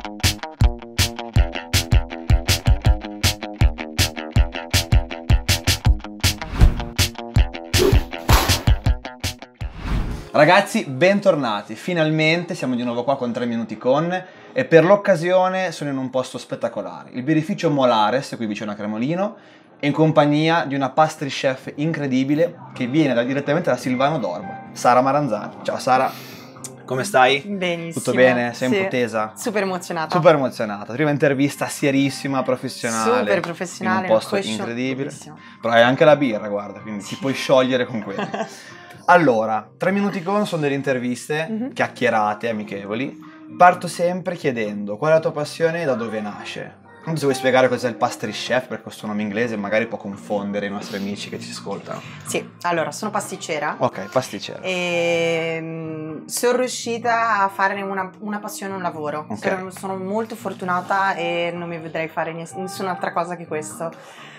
Ragazzi, bentornati, finalmente siamo di nuovo qua con 3 minuti con e per l'occasione sono in un posto spettacolare, il birrificio Molares, qui vicino a Cremolino, in compagnia di una pastry chef incredibile che viene direttamente da Silvano d'Orba, Sara Maranzani. Ciao Sara, come stai? Benissimo. Tutto bene? Sei un sì. po' tesa? Super emozionata. Super emozionata, prima intervista serissima, professionale. Super professionale. In un posto incredibile. Però hai anche la birra, guarda, quindi ti puoi sciogliere con quelli. Allora, 3 minuti con sono delle interviste, chiacchierate, amichevoli. Parto sempre chiedendo qual è la tua passione e da dove nasce. Non so se vuoi spiegare cos'è il pastry chef, perché questo nome inglese magari può confondere i nostri amici che ci ascoltano. Sì, allora, sono pasticcera. Ok, pasticcera. E sono riuscita a fare una passione un lavoro. Okay. Sono molto fortunata e non mi vedrei fare nessun'altra cosa che questo.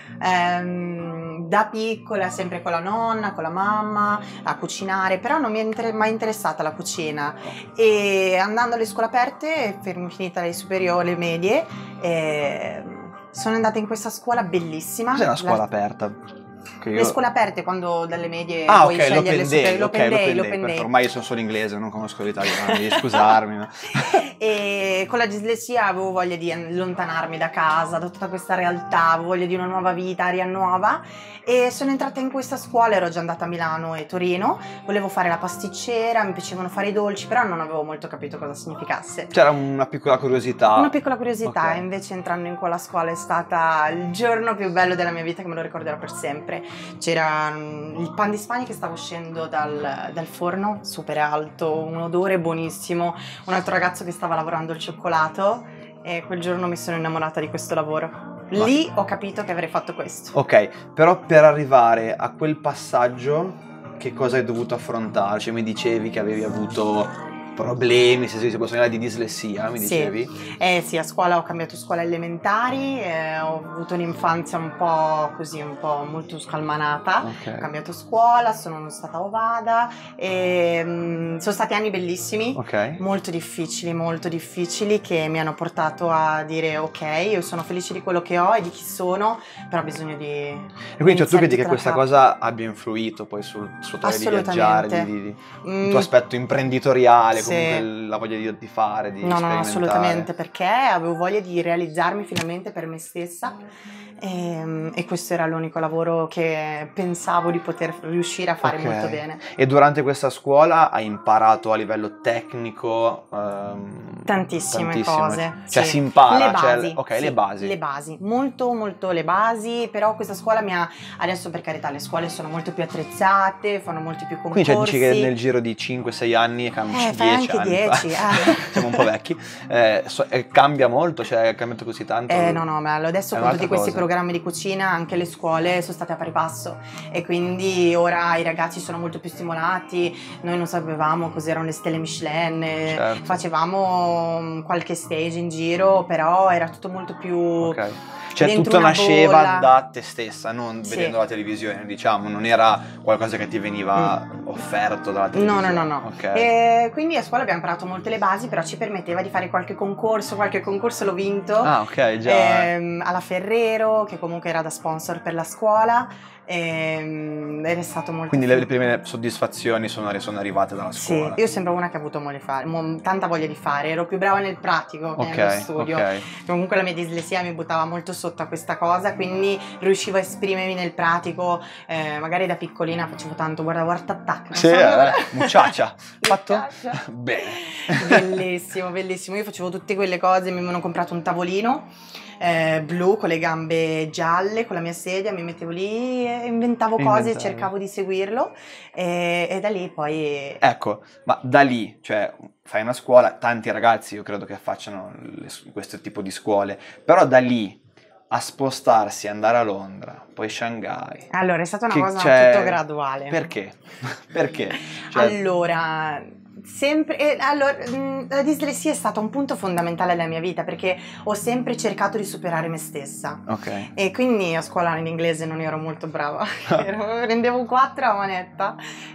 Da piccola sempre con la nonna, con la mamma a cucinare, però non mi è mai interessata la cucina e andando alle scuole aperte, finita le superiori, le medie, sono andata in questa scuola bellissima. Cos'è una scuola aperta? Le scuole aperte quando dalle medie ah, puoi ok, scegliere le superiori, l'open day. Ormai io sono solo inglese, non conosco l'italiano, devi scusarmi. Ma... E con la dislessia avevo voglia di allontanarmi da casa, da tutta questa realtà, avevo voglia di una nuova vita, aria nuova, e sono entrata in questa scuola, ero già andata a Milano e Torino, volevo fare la pasticcera, mi piacevano fare i dolci, però non avevo molto capito cosa significasse. C'era una piccola curiosità. Una piccola curiosità, okay. E invece entrando in quella scuola è stata il giorno più bello della mia vita, che me lo ricorderò per sempre. C'era il pan di Spagna che stava uscendo dal forno, super alto, un odore buonissimo, un altro ragazzo che stava lavorando il cioccolato, e quel giorno mi sono innamorata di questo lavoro. Lì ho capito che avrei fatto questo. Ok, però per arrivare a quel passaggio che cosa hai dovuto affrontare? Cioè mi dicevi che avevi avuto problemi, se si può parlare di dislessia, mi dicevi? Sì, a scuola ho cambiato scuola elementari, ho avuto un'infanzia un po' così, un po' molto scalmanata, Okay. Ho cambiato scuola, sono stata a Ovada e sono stati anni bellissimi, Ok. molto difficili che mi hanno portato a dire ok, io sono felice di quello che ho e di chi sono, però ho bisogno di... E quindi cioè, tu credi che questa cosa abbia influito poi sul tuo modo di viaggiare, il tuo aspetto imprenditoriale, sì. Comunque la voglia di fare, di sperimentare? No, assolutamente, perché avevo voglia di realizzarmi finalmente per me stessa e questo era l'unico lavoro che pensavo di poter riuscire a fare molto bene. E durante questa scuola hai imparato a livello tecnico tantissime cose. Cioè sì. si impara, le basi, le basi. Le basi, molto le basi, però questa scuola mi ha, adesso per carità le scuole sono molto più attrezzate, fanno molti più concorsi. Quindi cioè, dici che nel giro di 5-6 anni cambiano 10 anche anni 10, siamo un po' vecchi, cambia molto, cioè è cambiato così tanto? No, ma adesso con tutti questi programmi di cucina anche le scuole sono state a pari passo e quindi ora i ragazzi sono molto più stimolati, noi non sapevamo cos'erano le stelle Michelin, certo. Facevamo qualche stage in giro, però era tutto molto più... Okay. Cioè tutto nasceva da te stessa, non vedendo la televisione, diciamo, non era qualcosa che ti veniva offerto dalla televisione. No. Okay. E quindi a scuola abbiamo imparato molte le basi, però ci permetteva di fare qualche concorso l'ho vinto. Ah, ok, già. Alla Ferrero, che comunque era da sponsor per la scuola. Ed è stato molto... Quindi le prime soddisfazioni sono arrivate dalla scuola. Sì, io sembro una che ha avuto tanta voglia di fare, ero più brava nel pratico che nello studio. Comunque la mia dislessia mi buttava molto sotto a questa cosa, quindi riuscivo a esprimermi nel pratico, magari da piccolina facevo tanto guarda attack. Sì, muchacha. Fatto? Bene. Bellissimo, io facevo tutte quelle cose, mi avevano comprato un tavolino blu con le gambe gialle, con la mia sedia, mi mettevo lì e inventavo cose, cercavo di seguirlo e da lì poi... Ecco, ma da lì, cioè fai una scuola, tanti ragazzi io credo che facciano questo tipo di scuole, però da lì a spostarsi, andare a Londra, poi Shanghai. Allora, è stata una cosa tutto graduale. Perché? Perché? Allora, sempre, allora, la dislessia è stata un punto fondamentale della mia vita perché ho sempre cercato di superare me stessa. Ok. E quindi a scuola in inglese non ero molto brava, prendevo un 4 a manetta,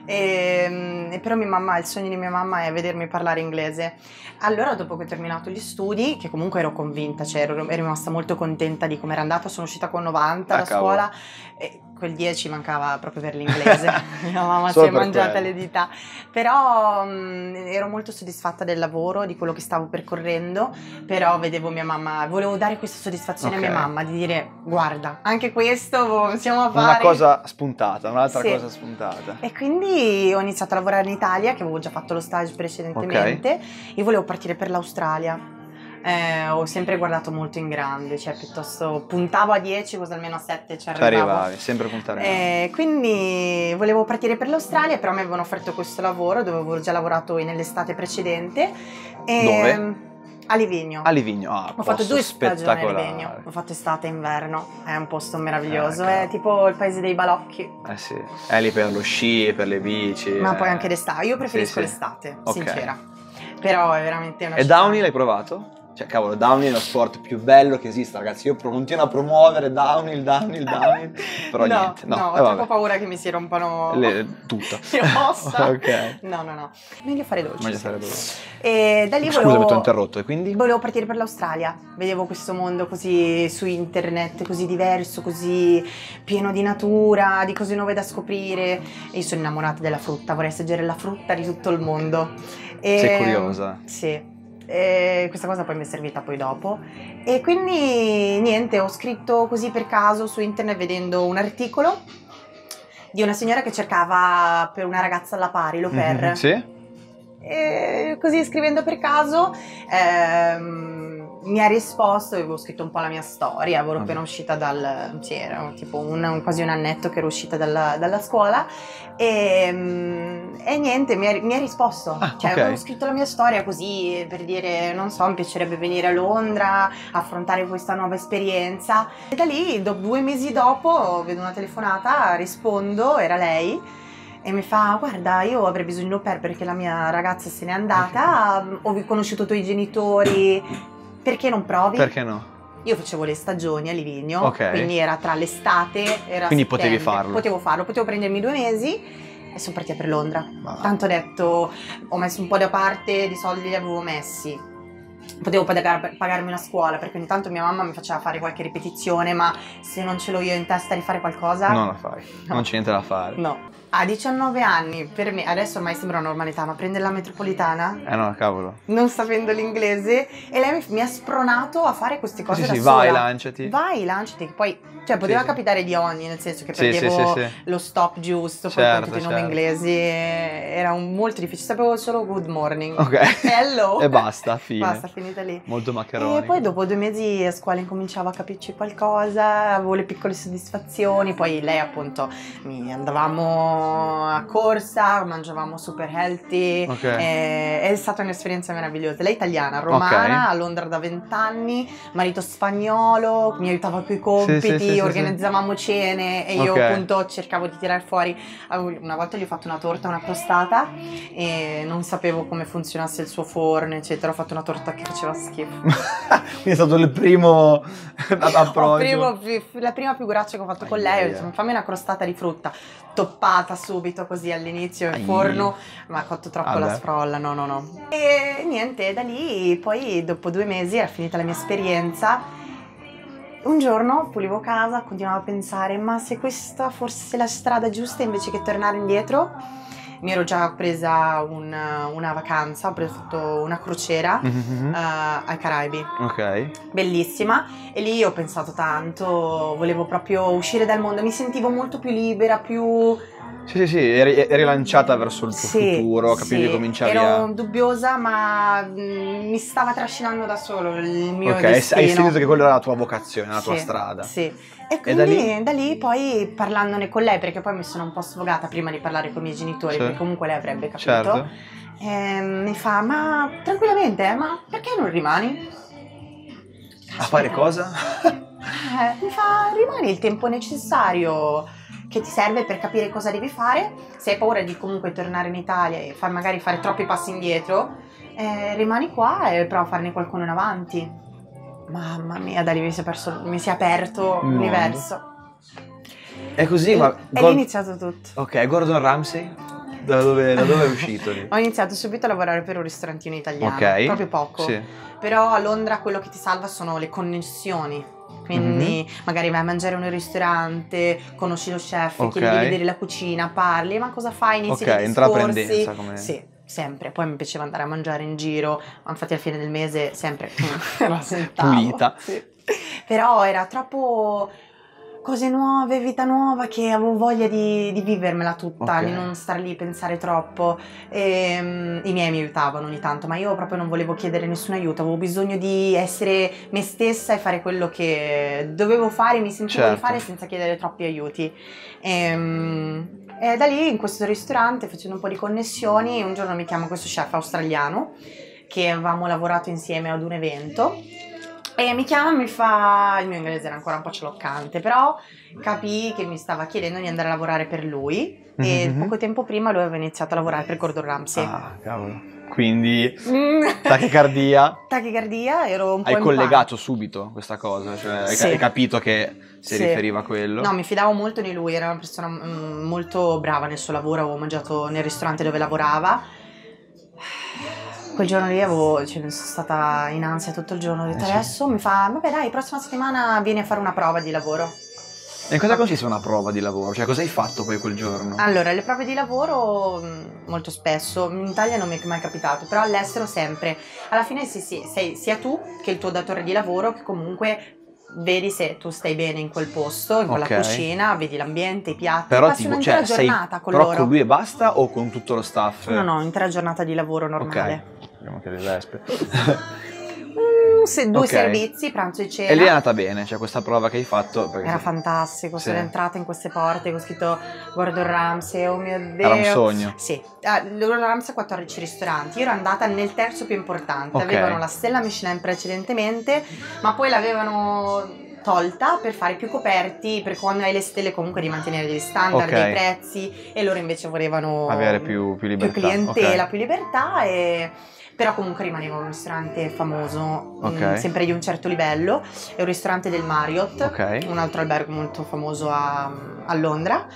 e però il sogno di mia mamma è vedermi parlare inglese. Allora dopo che ho terminato gli studi, che comunque ero convinta, cioè ero rimasta molto contenta di come era andata, sono uscita con 90 da scuola e quel 10 mancava proprio per l'inglese, mia mamma si è mangiata le dita, però ero molto soddisfatta del lavoro, di quello che stavo percorrendo, però vedevo mia mamma, volevo dare questa soddisfazione a mia mamma, di dire guarda, anche questo possiamo fare. Una cosa spuntata, un'altra cosa spuntata. E quindi ho iniziato a lavorare in Italia, che avevo già fatto lo stage precedentemente, e volevo partire per l'Australia. Ho sempre guardato molto in grande, cioè piuttosto puntavo a 10 così almeno a 7 ci arrivavi, sempre puntare. Quindi volevo partire per l'Australia, però mi avevano offerto questo lavoro dove avevo già lavorato nell'estate precedente. Dove? A Livigno. A Livigno, ho fatto 2 stagioni a Livigno, ho fatto estate e inverno, è un posto meraviglioso, è tipo il paese dei balocchi. Sì, è lì per lo sci, per le bici. Ma poi anche l'estate, io preferisco l'estate, sincera. Però è veramente una città. E Downhill l'hai provato? Cioè, cavolo, Downhill è lo sport più bello che esista, ragazzi. Io continuo a promuovere Downhill, però niente. No, ho troppo paura che mi si rompano tutto. le ossa. Ok. No. Meglio fare dolci. Meglio fare dolci. E da lì Scusa, mi ti ho interrotto, e quindi? Volevo partire per l'Australia. Vedevo questo mondo così su internet, così diverso, così pieno di natura, di cose nuove da scoprire. E io sono innamorata della frutta, vorrei assaggiare la frutta di tutto il mondo. Sei curiosa? Sì. E questa cosa poi mi è servita poi dopo e quindi niente, ho scritto così per caso su internet vedendo un articolo di una signora che cercava per una ragazza alla pari, l'au pair. Sì. E così scrivendo per caso mi ha risposto, avevo scritto un po' la mia storia, avevo appena uscita era tipo quasi un annetto che ero uscita dalla scuola e niente, mi ha risposto, avevo scritto la mia storia così per dire, non so, mi piacerebbe venire a Londra, affrontare questa nuova esperienza e da lì 2 mesi dopo vedo una telefonata, rispondo, era lei. E mi fa, guarda, io avrei bisogno di un au pair perché la mia ragazza se n'è andata, ho conosciuto i tuoi genitori, perché non provi? Perché no? Io facevo le stagioni a Livigno, quindi era tra l'estate, era quindi settembre. Potevi farlo? Potevo farlo, potevo prendermi 2 mesi e sono partita per Londra. Tanto ho detto, ho messo un po' da parte, di soldi li avevo messi. Potevo pagarmi una scuola perché ogni tanto mia mamma mi faceva fare qualche ripetizione, ma se non ce l'ho io in testa di fare qualcosa non la fai, non c'è niente da fare. No. A 19 anni, per me, adesso ormai sembra una normalità, ma prendere la metropolitana no, cavolo, non sapendo l'inglese, e lei mi ha spronato a fare queste cose da sola. Vai, lanciati, che poi, cioè, poteva capitare di ogni, nel senso che perdevo lo stop giusto, poi con tutti i nomi inglesi era molto difficile, sapevo solo good morning, hello, e basta, finita lì. Molto maccheroni. E poi dopo 2 mesi a scuola incominciavo a capirci qualcosa, avevo le piccole soddisfazioni, poi lei appunto andavamo a corsa, mangiavamo super healthy, è stata un'esperienza meravigliosa. Lei è italiana, romana, a Londra da 20 anni, marito spagnolo, mi aiutava con i compiti, organizzavamo cene e io appunto cercavo di tirar fuori. Una volta gli ho fatto una torta, una crostata e non sapevo come funzionasse il suo forno eccetera, ho fatto una torta che faceva schifo. Quindi è stato il primo approccio. La prima figuraccia che ho fatto con lei, ho detto fammi una crostata di frutta, toppata subito così all'inizio in forno, ma ha cotto troppo la sfrolla, no. E niente, da lì poi dopo 2 mesi era finita la mia esperienza. Un giorno pulivo casa, continuavo a pensare, ma se questa fosse la strada giusta invece che tornare indietro, mi ero già presa una vacanza, ho fatto una crociera ai Caraibi, bellissima, e lì ho pensato tanto, volevo proprio uscire dal mondo, mi sentivo molto più libera, più... Sì, eri lanciata verso il tuo futuro, capivi, cominciavi ero dubbiosa, ma mi stava trascinando da solo il mio destino. Hai sentito che quella era la tua vocazione, la tua strada. Sì. E quindi da lì poi parlandone con lei, perché poi mi sono un po' sfogata prima di parlare con i miei genitori, perché comunque lei avrebbe capito, mi fa, ma tranquillamente, ma perché non rimani? A fare cosa? Mi fa, rimani il tempo necessario che ti serve per capire cosa devi fare. Se hai paura di comunque tornare in Italia e magari fare troppi passi indietro, rimani qua e prova a farne qualcuno in avanti. Mamma mia, da lì mi si è aperto l'universo. È così, e, ma... E lì è iniziato tutto. Ok, Gordon Ramsay? Da dove è uscito lì? Ho iniziato subito a lavorare per un ristorantino italiano, proprio poco. Sì. Però a Londra quello che ti salva sono le connessioni. Quindi magari vai a mangiare in un ristorante, conosci lo chef, chiedi di vedere la cucina, parli, ma cosa fai? Inizi dei discorsi. intraprendenza come... Sì, sempre. Poi mi piaceva andare a mangiare in giro, ma infatti alla fine del mese sempre rasentavo. Pulita. Sì. Però era troppo... cose nuove, vita nuova, che avevo voglia di vivermela tutta, di non star lì a pensare troppo. I miei mi aiutavano ogni tanto, ma io proprio non volevo chiedere nessun aiuto, avevo bisogno di essere me stessa e fare quello che dovevo fare, mi sentivo di fare senza chiedere troppi aiuti. E da lì, in questo ristorante, facendo un po' di connessioni, un giorno mi chiama questo chef australiano, che avevamo lavorato insieme ad un evento, e mi chiama e mi fa, il mio inglese era ancora un po' ciloccante, però capì che mi stava chiedendo di andare a lavorare per lui, e poco tempo prima lui aveva iniziato a lavorare per Gordon Ramsay. Ah, cavolo. Quindi tachicardia. Tachicardia, ero un po' Hai collegato subito questa cosa, cioè hai capito che si riferiva a quello? No, mi fidavo molto di lui, era una persona molto brava nel suo lavoro, avevo mangiato nel ristorante dove lavorava. Quel giorno lì sono stata in ansia tutto il giorno, ho detto adesso mi fa, vabbè dai, prossima settimana vieni a fare una prova di lavoro. E in cosa consiste una prova di lavoro? Cioè cosa hai fatto poi quel giorno? Allora, le prove di lavoro molto spesso, in Italia non mi è mai capitato, però all'estero sempre. Alla fine sei sia tu che il tuo datore di lavoro che comunque vedi se tu stai bene in quel posto, in quella cucina, vedi l'ambiente, i piatti, però passi un'intera giornata con però loro. Con lui e basta o con tutto lo staff? No, un'intera giornata di lavoro normale. Ok, abbiamo anche le vespe. Due servizi, pranzo e cena. E lì è andata bene, cioè questa prova che hai fatto? Era fantastico, sono entrata in queste porte con scritto Gordon Ramsay, oh mio Dio. Era un sogno. Sì, Gordon Ramsay ha 14 ristoranti, io ero andata nel terzo più importante, avevano la stella Michelin precedentemente, ma poi l'avevano tolta per fare più coperti, per quando hai le stelle comunque di mantenere degli standard, dei prezzi, e loro invece volevano avere più libertà, più clientela, più libertà, però comunque rimaneva un ristorante famoso, sempre di un certo livello, è un ristorante del Marriott, un altro albergo molto famoso a Londra,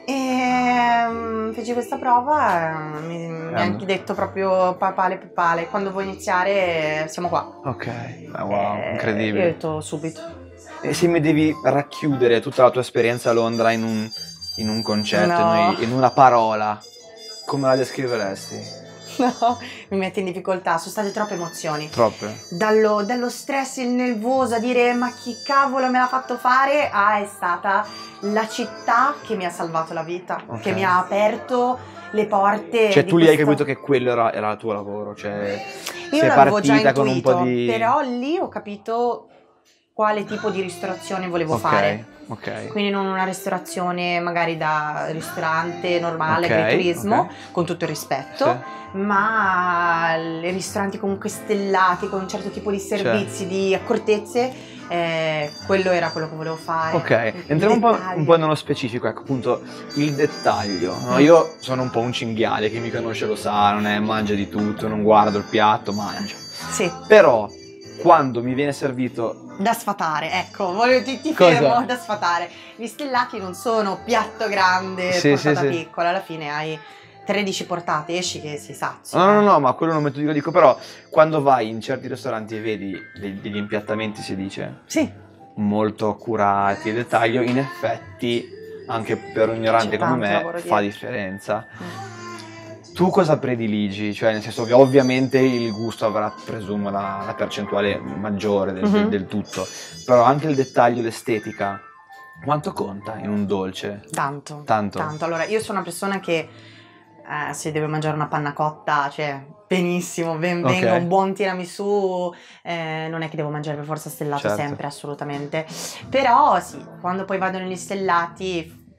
e feci questa prova, mi ha anche detto proprio papale, quando vuoi iniziare siamo qua. Wow, incredibile. Io ho detto subito. E se mi devi racchiudere tutta la tua esperienza a Londra in un concetto, in una parola, come la descriveresti? No, mi mette in difficoltà, sono state troppe emozioni. Troppe? Dallo stress, il nervoso, a dire ma chi cavolo me l'ha fatto fare, è stata la città che mi ha salvato la vita, che mi ha aperto le porte. Cioè tu lì hai capito che quello era il tuo lavoro, cioè io sei l'avevo già partita intuito, con un po' di... però lì ho capito quale tipo di ristorazione volevo fare. Quindi non una ristorazione magari da ristorante normale, agriturismo, con tutto il rispetto, ma ristoranti comunque stellati, con un certo tipo di servizi, di accortezze, quello era quello che volevo fare. Entriamo un po' nello specifico, ecco appunto il dettaglio, no? Io sono un po' un cinghiale, chi mi conosce lo sa, non è mangia di tutto, non guardo il piatto, mangia. Però quando mi viene servito da sfatare, ecco, ti fermo, da sfatare. Gli stellati non sono piatto grande, portata piccola, alla fine hai 13 portate, esci che sei sazio. No, ma quello non metto di lo dico, però quando vai in certi ristoranti e vedi degli impiattamenti, si dice, molto curati, il dettaglio, in effetti, anche per un ignorante come me, fa differenza. Tu cosa prediligi? Cioè, nel senso che ovviamente il gusto avrà, presumo, la percentuale maggiore del tutto, però anche il dettaglio, l'estetica, quanto conta in un dolce? Tanto. Allora, io sono una persona che se deve mangiare una panna cotta, cioè benissimo, ben venga, un buon tiramisù, non è che devo mangiare per forza stellato sempre, assolutamente. Però sì, quando poi vado negli stellati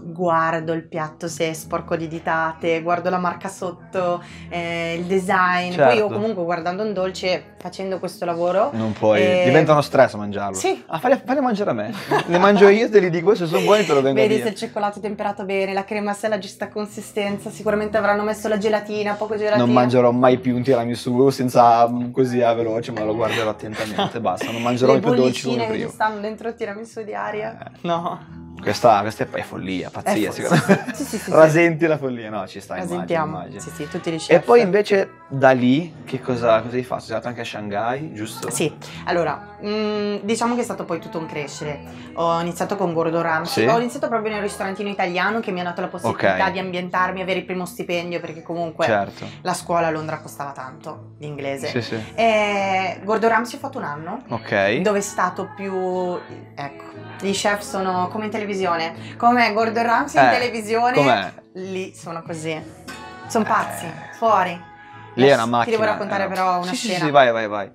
guardo il piatto se è sporco di ditate, guardo la marca sotto, il design. Certo. Poi io comunque guardando un dolce, facendo questo lavoro... Non puoi, diventa uno stress mangiarlo. Sì. Falli mangiare a me. Le mangio io, te li dico, se sono buoni te lo vengo Vedi via. se il cioccolato è temperato bene, la crema se è la giusta consistenza, sicuramente avranno messo la gelatina, poco gelatina. Non mangerò mai più un tiramisù senza così a veloce, ma lo guarderò attentamente, basta. Non mangerò le più dolci come bollicine che prima. ci stanno dentro il tiramisù di aria. No. Questa è follia, pazzia, secondo me. Sì. Rasenti la follia, no, ci sta, Rasentiamo. immagino. Sì, tutti gli chef. E poi invece da lì, che cosa hai fatto? Sei andato anche a Shanghai, giusto? Sì, allora, diciamo che è stato poi tutto un crescere. Ho iniziato con Gordon Ramsay, Sì. ho iniziato proprio nel ristorantino italiano che mi ha dato la possibilità Ok. di ambientarmi, avere il primo stipendio, perché comunque Certo. la scuola a Londra costava tanto, l'inglese. Sì. E Gordon Ramsay ho fatto un anno, Ok. dove è stato più... ecco, gli chef sono come in televisione, come Gordon Ramsay in televisione, Com'è? lì sono così, sono pazzi, fuori. Lì è una macchina. Ti devo raccontare però una scena. Sì, vai.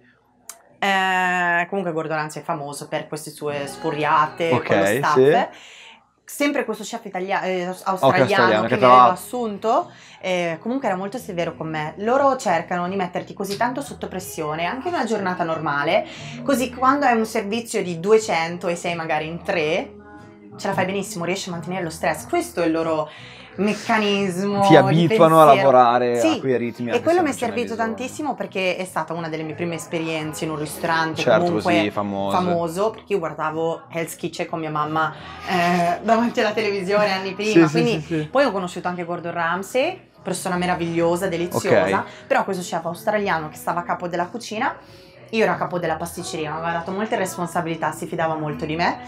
Comunque Gordon Ramsay è famoso per queste sue spuriate Ok, con lo staff. sì. Sempre questo chef australiano australiano che che mi tra aveva l'altro- assunto, comunque era molto severo con me. Loro cercano di metterti così tanto sotto pressione, anche in una giornata normale, così quando hai un servizio di 200 e sei magari in 3, ce la fai benissimo, riesci a mantenere lo stress. Questo è il loro meccanismo. Ti abituano a di pensiero. lavorare Sì, a quei ritmi. e quello mi è anche se non servito ce n'è bisogno. tantissimo perché è stata una delle mie prime esperienze in un ristorante Certo, comunque così, famoso. perché io guardavo Hell's Kitchen con mia mamma davanti alla televisione anni prima, Sì, quindi sì. poi ho conosciuto anche Gordon Ramsay, persona meravigliosa, deliziosa, però questo chef australiano che stava a capo della cucina, io ero a capo della pasticceria, mi aveva dato molte responsabilità, si fidava molto di me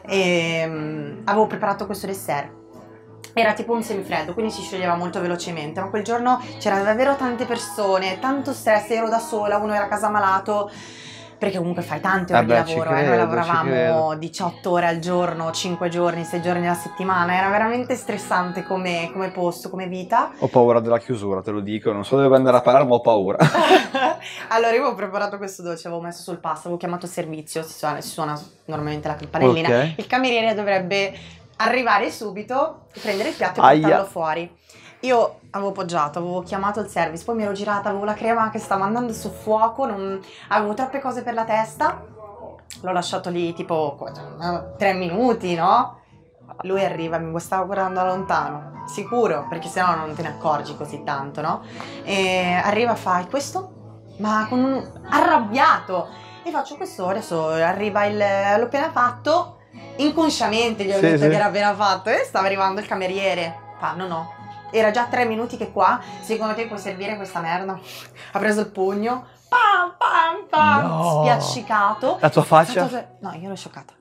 e avevo preparato questo dessert. Era tipo un semifreddo, quindi si scioglieva molto velocemente, ma quel giorno c'erano davvero tante persone, tanto stress, ero da sola, uno era a casa malato, perché comunque fai tante ore di lavoro, noi lavoravamo 18 ore al giorno, 5 giorni, 6 giorni alla settimana, era veramente stressante come posto, come vita. Ho paura della chiusura, te lo dico, non so dove andare a parare, ma ho paura. Allora io avevo preparato questo dolce, avevo messo sul pasto, avevo chiamato servizio, si suona normalmente la campanellina, Ok. il cameriere dovrebbe arrivare subito, prendere il piatto e Aia. portarlo fuori. Io avevo poggiato, avevo chiamato il service, poi mi ero girata, avevo la crema che stava andando sul fuoco, avevo troppe cose per la testa, l'ho lasciato lì tipo 3 minuti, no? Lui arriva, mi stava guardando da lontano, sicuro, perché sennò non te ne accorgi così tanto, no? E arriva, fa, "E questo?" Ma con arrabbiato. E faccio questo, adesso arriva l'ho appena fatto, inconsciamente gli ho detto che era appena fatto, e stava arrivando il cameriere. Fa, no. Era già 3 minuti che qua, secondo te puoi servire questa merda? Ha preso il pugno, pam, No. spiaccicato. La tua faccia? No, io ero scioccata.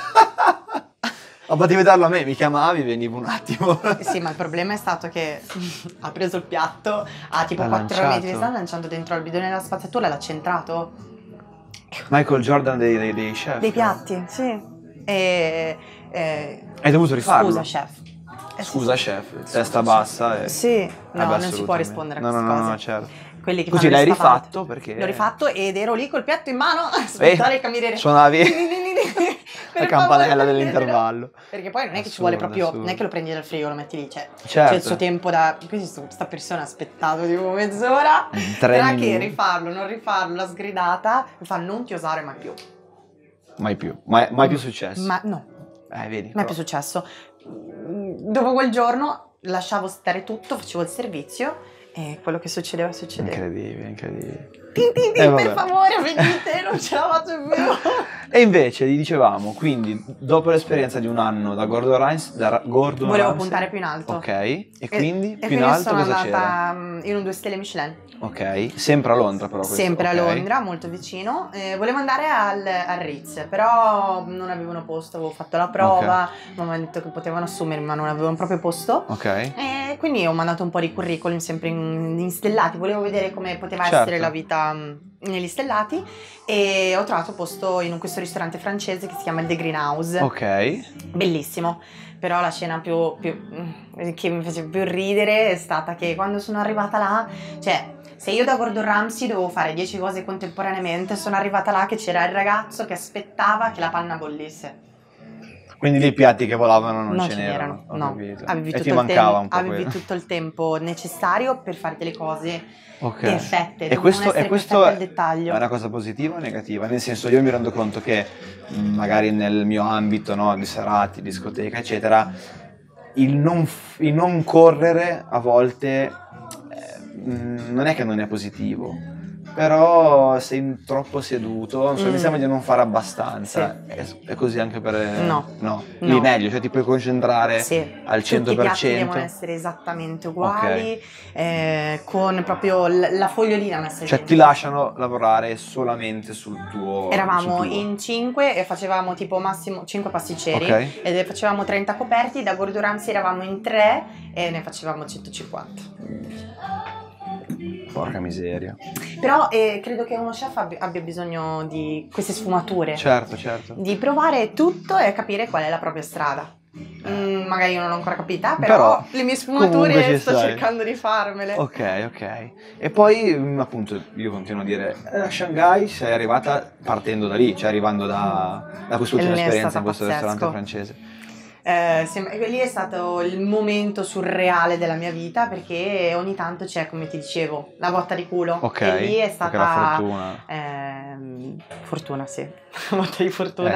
Ma potevi darlo a me, mi chiamavi, venivo un attimo. Sì, ma il problema è stato che ha preso il piatto a tipo L'ha 4 lanciato. metri, sta lanciando dentro al bidone della spazzatura e l'ha centrato. Michael Jordan dei chef. Dei piatti, sì. Hai dovuto rifarlo? Scusa, chef. Scusa, chef, testa bassa. Sì, no, non si assolutamente. può rispondere a No, queste no, cose. no, certo. Quelli che Così fanno l'hai le stafate. rifatto perché... L'ho rifatto ed ero lì col piatto in mano a aspettare il cameriere. Suonavi Per la campanella favore, dell'intervallo. Perché poi non è che ci vuole proprio, Assurdo. non è che lo prendi dal frigo e lo metti lì, cioè Certo. c'è il suo tempo da... Questa persona ha aspettato tipo mezz'ora, 3 tra che minuti. rifarlo, non rifarlo, la sgridata, mi fa non ti osare mai più. Mai più successo. Ma no, Vedi. mai più successo. Dopo quel giorno lasciavo stare tutto, facevo il servizio e quello che succedeva. Incredibile. Per vabbè. favore, venite, non ce la faccio più. E invece, dicevamo, quindi, dopo l'esperienza di un anno da Gordon Ramsay... Volevo Ramsay, puntare più in alto. Ok, e quindi E più in alto sono cosa andata c'era? in un 2 stelle Michelin. Ok, sempre a Londra però questo. Sempre ok. a Londra, molto vicino. Volevo andare al Ritz, però non avevano posto, avevo fatto la prova, mi avevano detto che potevano assumermi, ma non avevano proprio posto. Ok. E quindi ho mandato un po' di curriculum sempre in stellati, volevo vedere come poteva Certo. essere la vita negli stellati e ho trovato posto in questo ristorante francese che si chiama il The Greenhouse. Ok. Bellissimo. Però la scena più che mi fece più ridere è stata che quando sono arrivata là, cioè se io da Gordon Ramsay dovevo fare 10 cose contemporaneamente, sono arrivata là che c'era il ragazzo che aspettava che la panna bollisse. Quindi lì i piatti che volavano non ce n'erano, ho no. capito. Avevi E tutto ti il mancava un po' avevi quello. tutto il tempo necessario per fare delle cose Ok. perfette, E dovevano essere questo perfette al è dettaglio. una cosa positiva o negativa? Nel senso, io mi rendo conto che magari nel mio ambito, no, di serate, discoteca, eccetera, il non correre a volte non è che non è positivo, però sei troppo seduto, non so, mi sembra di non fare abbastanza. È così anche per... No. Lì meglio, cioè ti puoi concentrare al 100%. Tutti i piatti devono essere esattamente uguali, con proprio la fogliolina messa Cioè dentro. ti lasciano lavorare solamente sul tuo... Eravamo in 5 e facevamo tipo massimo 5 pasticceri, Ok. e ne facevamo 30 coperti, da Gordon Ramsay eravamo in 3 e ne facevamo 150. Porca miseria. Però credo che uno chef abbia bisogno di queste sfumature. Certo. Di provare tutto e capire qual è la propria strada. Magari io non l'ho ancora capita, però le mie sfumature sto cercando di farmele. Ok. E poi, appunto, io continuo a dire, a Shanghai sei arrivata partendo da lì, cioè arrivando da quest'ultima esperienza in questo ristorante francese. Lì è stato il momento surreale della mia vita, perché ogni tanto c'è, come ti dicevo, la botta di culo. Ok, e lì è stata la fortuna. Fortuna, sì, botta di fortuna.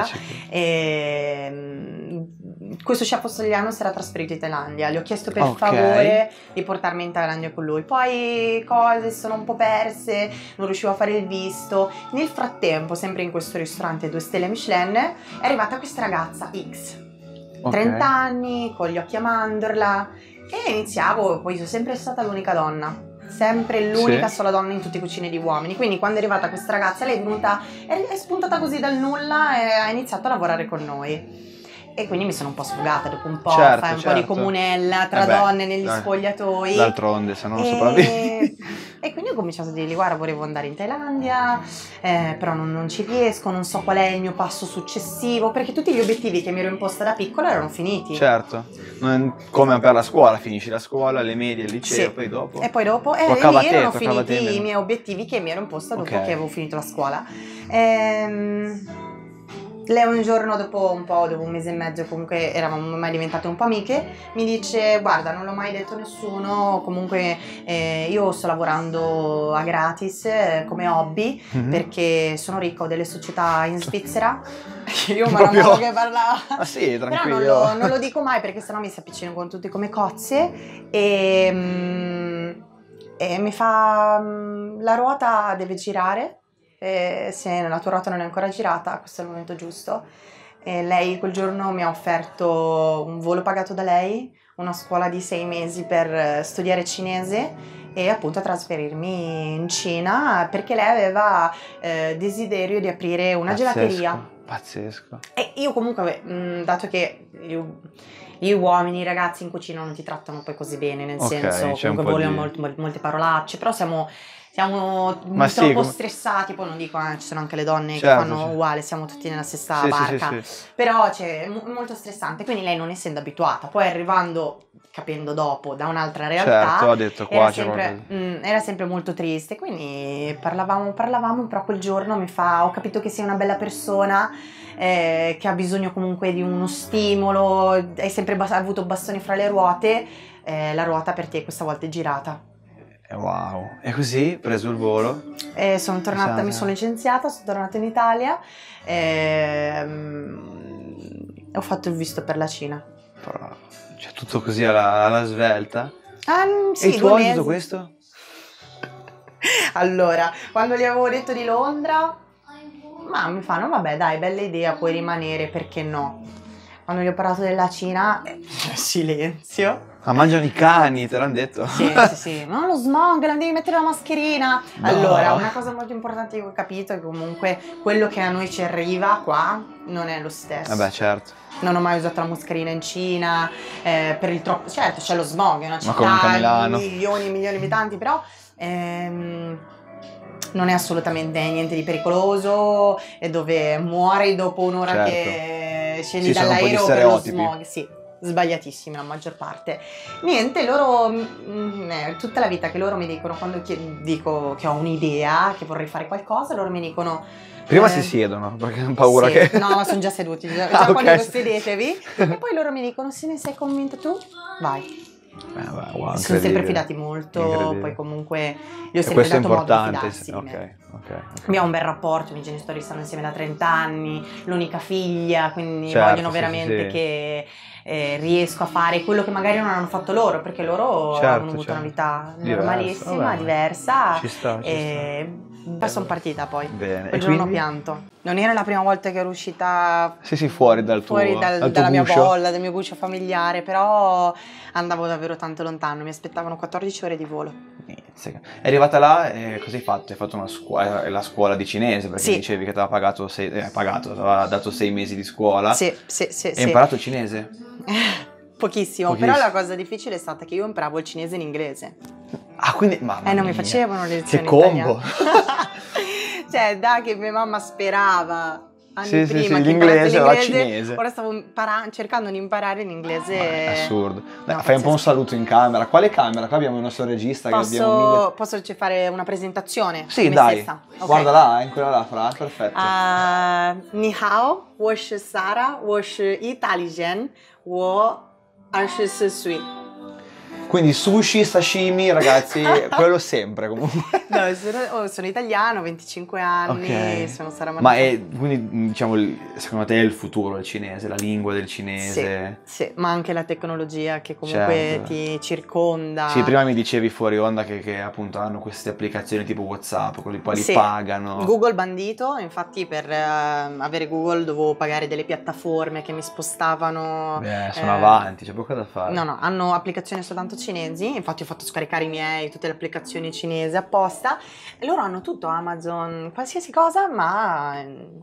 Questo chef australiano si era trasferito in Thailandia, gli ho chiesto per favore di portarmi in Thailandia con lui, poi cose sono un po' perse, non riuscivo a fare il visto. Nel frattempo, sempre in questo ristorante 2 stelle Michelin, è arrivata questa ragazza X, 30 anni, con gli occhi a mandorla, e iniziavo, poi sono sempre stata l'unica donna, sempre l'unica sola donna in tutte le cucine di uomini, quindi quando è arrivata questa ragazza, lei è spuntata così dal nulla e ha iniziato a lavorare con noi. E quindi mi sono un po' sfogata dopo un po', fai un po' di comunella tra donne negli spogliatoi. D'altronde, se non sopravvivi. E quindi ho cominciato a dirgli, guarda, volevo andare in Thailandia, però non ci riesco, non so qual è il mio passo successivo, perché tutti gli obiettivi che mi ero imposta da piccola erano finiti. Certo, come per la scuola, finisci la scuola, le medie, il liceo, poi dopo... E poi dopo, lì erano finiti i miei obiettivi che mi ero imposta dopo che avevo finito la scuola. Lei un giorno, dopo un mese e mezzo, comunque eravamo mai diventate un po' amiche, mi dice, guarda, non l'ho mai detto a nessuno, comunque io sto lavorando a gratis come hobby, perché sono ricca, ho delle società in Svizzera. Io man mano che parlavo, sì, tranquillo. Però non lo dico mai, perché sennò mi si appiccino con tutti come cozze, e mi fa, la ruota deve girare. Se la tua ruota non è ancora girata, questo è il momento giusto. Lei quel giorno mi ha offerto un volo pagato da lei, una scuola di 6 mesi per studiare cinese e appunto trasferirmi in Cina, perché lei aveva desiderio di aprire una gelateria. Pazzesco. E io comunque, dato che gli uomini, i ragazzi in cucina non ti trattano poi così bene, nel senso, comunque vogliono molte parolacce, però siamo troppo stressati, poi non dico, ci sono anche le donne che fanno uguale, siamo tutti nella stessa barca, però è molto stressante, quindi lei, non essendo abituata, poi arrivando, capendo dopo, da un'altra realtà, ha detto, qua era sempre molto triste, quindi parlavamo, però quel giorno mi fa, ho capito che sei una bella persona, che ha bisogno comunque di uno stimolo, hai sempre avuto bastoni fra le ruote, la ruota per te questa volta è girata. Wow, e così preso il volo? Sono tornata, mi sono licenziata, sono tornata in Italia, ho fatto il visto per la Cina. Cioè tutto così alla svelta? Sì, e tu hai tutto questo? Allora, quando gli avevo detto di Londra, ma mi fanno, vabbè dai, bella idea, puoi rimanere, perché no? Quando gli ho parlato della Cina, silenzio. Ma mangiano i cani, te l'hanno detto? Sì. Ma lo smog, non devi mettere la mascherina. No. Allora, una cosa molto importante che ho capito è che comunque quello che a noi ci arriva qua non è lo stesso. Vabbè, certo. Non ho mai usato la mascherina in Cina, per il troppo... Certo, c'è lo smog, è una città di milioni e milioni di abitanti, però... non è assolutamente niente di pericoloso, e dove muori dopo un'ora che scendi dall'aereo per lo smog. Sbagliatissimi la maggior parte. Niente, loro tutta la vita che loro mi dicono, quando dico che ho un'idea, che vorrei fare qualcosa, loro mi dicono, Prima si siedono, perché hanno paura sì. che... No, ma sono già seduti, già Ah, quando ok. lo sedetevi. E poi loro mi dicono, se ne sei convinto tu, vai. Wow, Sono sempre incredibile. fidati molto, Incredibile. poi comunque gli ho E sempre questo è dato modo di importante. fidarsi di me. Ok. Abbiamo un bel rapporto, i miei genitori stanno insieme da 30 anni, l'unica figlia, quindi Certo, vogliono sì, veramente sì. che riesco a fare quello che magari non hanno fatto loro, perché loro Certo, hanno avuto una certo. vita Diversa, normalissima, vabbè. diversa. Ci sta. Poi sono partita poi. Bene. Quel E giorno ho quindi? pianto. Non era la prima volta che ero uscita Sì, fuori dal tuo dalla mia guscio. bolla, dal mio guscio familiare, però andavo davvero tanto lontano, mi aspettavano 14 ore di volo. È arrivata là e cosa hai fatto? Hai fatto una scuola, la scuola di cinese, perché Sì. dicevi che ti aveva pagato, aveva dato 6 mesi di scuola. Sì. Hai imparato il cinese? Pochissimo, però la cosa difficile è stata che io imparavo il cinese in inglese. Ah, quindi... Mamma non mi mia. facevano le lezioni Che combo! Cioè, da che mia mamma sperava anni Sì, prima che l'inglese o la imparassi cinese. ora stavo cercando di imparare l'inglese. È assurdo. Dai, No, fai un po' un pazzesco. saluto in camera. Quale camera? Qua abbiamo il nostro regista che abbiamo 1000... Posso fare una presentazione? Sì, me dai. stessa? Ok. Guarda là, in quella là, Fra, perfetto. Ni hao, 我是 Sara, 我是意大利人, 我24 岁. Quindi sushi, sashimi, ragazzi, quello sempre comunque. No, sono italiano, 25 anni, Ok. sono Sara Ma Manzoni. quindi diciamo, secondo te è il futuro il cinese, la lingua del cinese? Sì, ma anche la tecnologia che comunque Certo. ti circonda. Sì, prima mi dicevi fuori onda che appunto hanno queste applicazioni tipo WhatsApp, con le quali Sì. pagano. Google bandito, infatti per avere Google dovevo pagare delle piattaforme che mi spostavano. Sono avanti, c'è poco da fare. No, hanno applicazioni soltanto cinesi, infatti ho fatto scaricare i miei, tutte le applicazioni cinesi apposta, e loro hanno tutto, Amazon, qualsiasi cosa, ma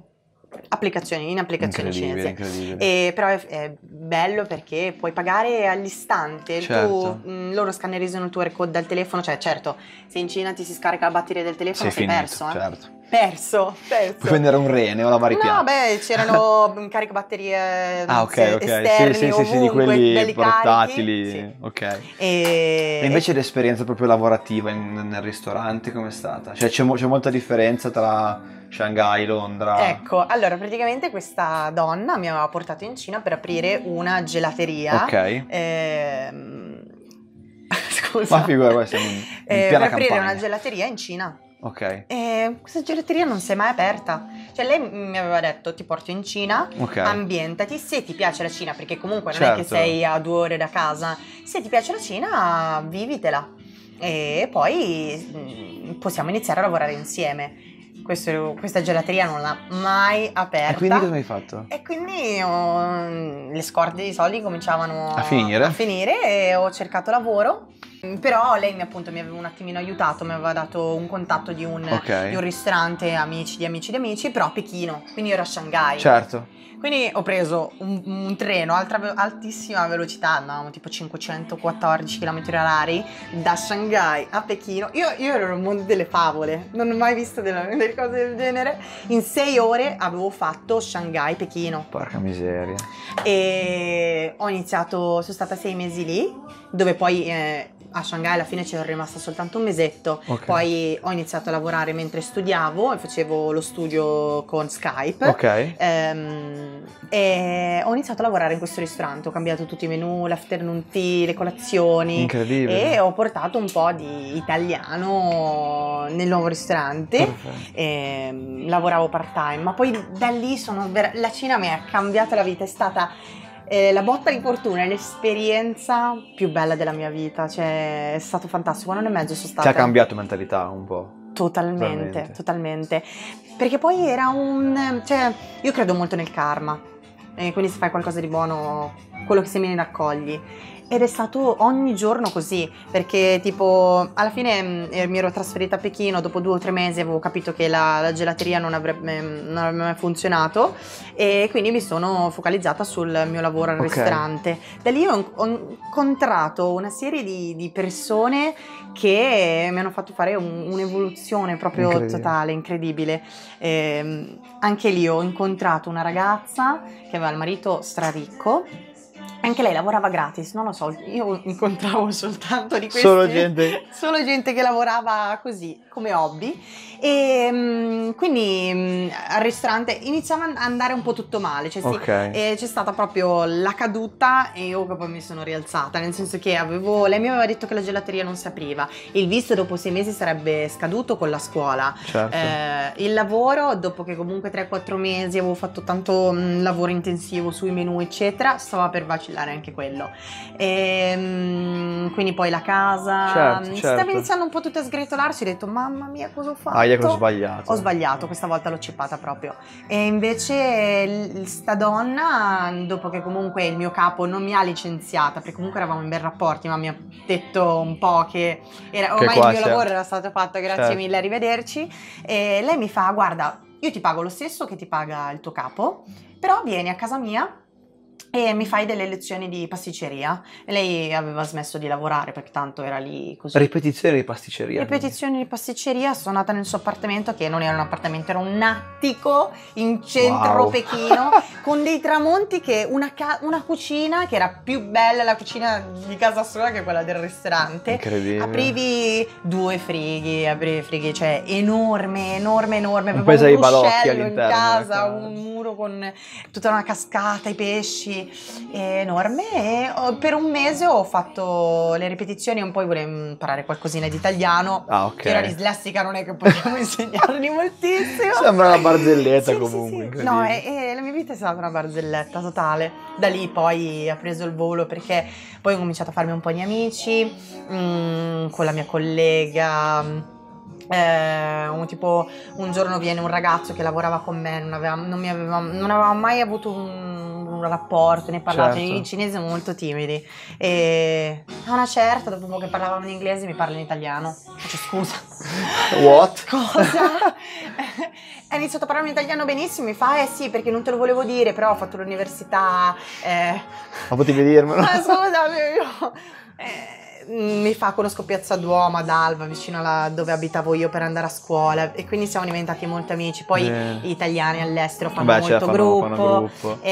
in applicazioni cinesi. Incredibile. Però è bello perché puoi pagare all'istante, Certo. loro scannerizzano il tuo QR code dal telefono, cioè certo, se in Cina ti si scarica la batteria del telefono sei finito, perso, certo. Perso. Puoi prendere un rene o lavare i piatti. No, beh, c'erano caricabatterie esterni, sì, di ovunque, quelli belli portatili. carichi. Sì. Ok. E invece l'esperienza proprio lavorativa nel ristorante com'è stata? Cioè c'è molta differenza tra Shanghai, Londra? Ecco, allora praticamente questa donna mi aveva portato in Cina per aprire una gelateria. Ok. Scusa. Ma figura, siamo in piena per aprire campagna. una gelateria in Cina. Ok. E questa gelateria non si è mai aperta. Cioè lei mi aveva detto ti porto in Cina, ambientati, se ti piace la Cina, perché comunque non è che sei a 2 ore da casa, se ti piace la Cina vivitela e poi possiamo iniziare a lavorare insieme. Questa gelateria non l'ha mai aperta. E quindi cosa hai fatto? E quindi le scorte di soldi cominciavano a finire e ho cercato lavoro. Però lei mi aveva un attimino aiutato, mi aveva dato un contatto di un ristorante, amici di amici di amici, però a Pechino, quindi io ero a Shanghai. Certo. Quindi ho preso un treno altissima velocità, andavamo tipo 514 km/h da Shanghai a Pechino. Io ero nel mondo delle favole, non ho mai visto delle cose del genere. In 6 ore avevo fatto Shanghai-Pechino. Porca miseria. E sono stata 6 mesi lì, dove poi a Shanghai alla fine c'ero rimasta soltanto un mesetto. Poi ho iniziato a lavorare mentre studiavo e facevo lo studio con Skype. E ho iniziato a lavorare in questo ristorante, ho cambiato tutti i menù, l'afternoon tea, le colazioni. Incredibile. E ho portato un po' di italiano nel nuovo ristorante. Lavoravo part time, ma poi da lì la Cina mi ha cambiato la vita, è stata la botta di fortuna è l'esperienza più bella della mia vita, cioè è stato fantastico. 1 anno e mezzo sono stata. Ti ha cambiato mentalità un po'? Totalmente. Perché poi era cioè io credo molto nel karma, quindi se fai qualcosa di buono, quello che semini raccogli. Ed è stato ogni giorno così, perché tipo alla fine mi ero trasferita a Pechino, dopo 2 o 3 mesi avevo capito che la gelateria non avrebbe mai funzionato e quindi mi sono focalizzata sul mio lavoro al ristorante. Da lì ho incontrato una serie di persone che mi hanno fatto fare un'evoluzione proprio totale, incredibile. Anche lì ho incontrato una ragazza che aveva il marito straricco. Anche lei lavorava gratis, non lo so, io incontravo soltanto di questi. Solo gente che lavorava così, come hobby. quindi al ristorante iniziava ad andare un po' tutto male, cioè sì, e c'è stata proprio la caduta e io poi mi sono rialzata, nel senso che lei mi aveva detto che la gelateria non si apriva, il visto dopo 6 mesi sarebbe scaduto con la scuola, il lavoro dopo che comunque 3-4 mesi avevo fatto tanto lavoro intensivo sui menù eccetera, stava per vacillare anche quello, quindi poi la casa, stava iniziando un po' tutto a sgretolarsi, ho detto mamma mia cosa ho fatto, ho sbagliato, questa volta l'ho cippata proprio, e invece sta donna dopo che comunque il mio capo non mi ha licenziata perché comunque eravamo in bei rapporti, ma mi ha detto un po' che ormai il mio lavoro era stato fatto, grazie mille, arrivederci, e lei mi fa guarda io ti pago lo stesso che ti paga il tuo capo, però vieni a casa mia e mi fai delle lezioni di pasticceria. E lei aveva smesso di lavorare perché tanto era lì così. Ripetizioni di pasticceria. Ripetizioni di pasticceria, sono andata nel suo appartamento che non era un appartamento, era un attico in centro Pechino con dei tramonti che una cucina che era più bella la cucina di casa sua che quella del ristorante. Incredibile. Aprivi 2 frighi, cioè enorme. Un paese di balocchi all'interno in casa, un muro con tutta una cascata, i pesci. Enorme, e per un mese ho fatto le ripetizioni e poi volevo imparare qualcosina di italiano. Che era dislessica, non è che possiamo insegnargli moltissimo. Sembra una barzelletta comunque. Sì. No, la mia vita è stata una barzelletta totale. Da lì poi ha preso il volo perché poi ho cominciato a farmi un po' di amici con la mia collega. Un giorno viene un ragazzo che lavorava con me, non aveva mai avuto un rapporto, ne parlava, i cinesi sono molto timidi, e a una certa, dopo un po' che parlavamo in inglese, mi parla in italiano. Faccio scusa. What? Cosa? Ha iniziato a parlare in italiano benissimo, mi fa sì perché non te lo volevo dire, però ho fatto l'università. Ma potevi dirmelo? Scusami, io... mi fa conosco Piazza Duomo ad Alba vicino dove abitavo io per andare a scuola, e quindi siamo diventati molto amici. Poi gli italiani all'estero fanno molto gruppo.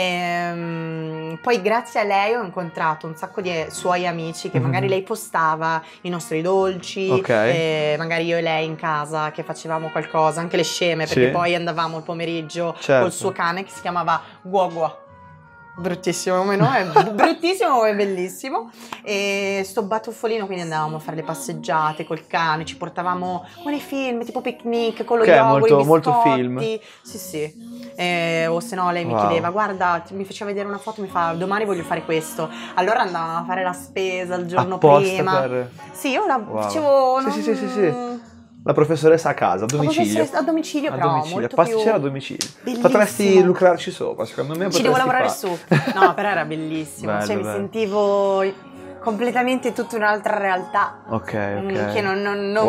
Poi grazie a lei ho incontrato un sacco di suoi amici che magari lei postava i nostri dolci, magari io e lei in casa che facevamo qualcosa, anche le sceme, perché poi andavamo il pomeriggio col suo cane che si chiamava Guagua. Bruttissimo come nome, bruttissimo e bellissimo. E sto batuffolino, quindi andavamo a fare le passeggiate col cane, ci portavamo come nei film, tipo picnic con lo yogurt, molto film. Sì. O se no lei mi chiedeva, guarda, mi faceva vedere una foto, mi fa domani voglio fare questo. Allora andavamo a fare la spesa il giorno prima. Sì, io facevo. Sì. La professoressa a casa, a domicilio. A domicilio, però molto pasticcera a domicilio. Potresti lucrarci sopra, secondo me. Ci devo lavorare su. No, però era bellissimo. Mi sentivo completamente tutta un'altra realtà. Che non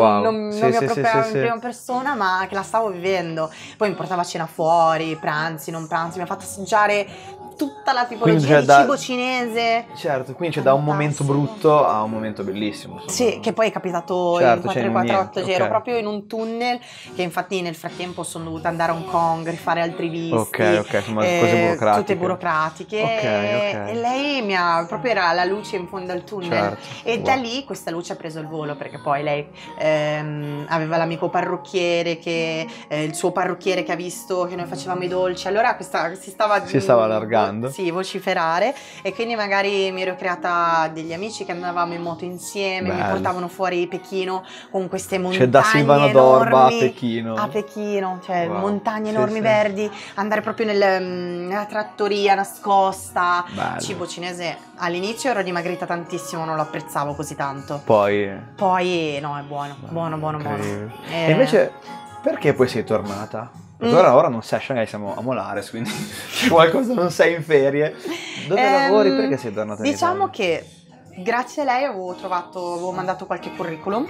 mi appropriavo in prima persona, ma che la stavo vivendo. Poi mi portava a cena fuori, pranzi, non pranzi, mi ha fatto assaggiare tutta la tipologia di cibo cinese. Certo, quindi c'è da un momento brutto a un momento bellissimo. Insomma. Sì, che poi è capitato in 448, ero proprio in un tunnel che infatti nel frattempo sono dovuta andare a Hong Kong, rifare altri visti. Insomma, cose burocratiche. Tutte burocratiche. E lei proprio era la luce in fondo al tunnel. E da lì questa luce ha preso il volo, perché poi lei aveva l'amico parrucchiere, il suo parrucchiere che ha visto che noi facevamo i dolci, allora si stava allargando. Vociferare, e quindi magari mi ero creata degli amici che andavamo in moto insieme. Mi portavano fuori Pechino con queste montagne da Silvano d'Orba a Pechino, cioè montagne enormi verdi, andare proprio nella trattoria nascosta. Bello. Cibo cinese all'inizio ero dimagrita tantissimo, non lo apprezzavo così tanto, poi no, è buono. E invece perché poi sei tornata? Perché ora non sei a Shanghai, siamo a Molares, quindi qualcosa non sei in ferie. Dove lavori? Perché sei tornata in Diciamo che grazie a lei avevo mandato qualche curriculum.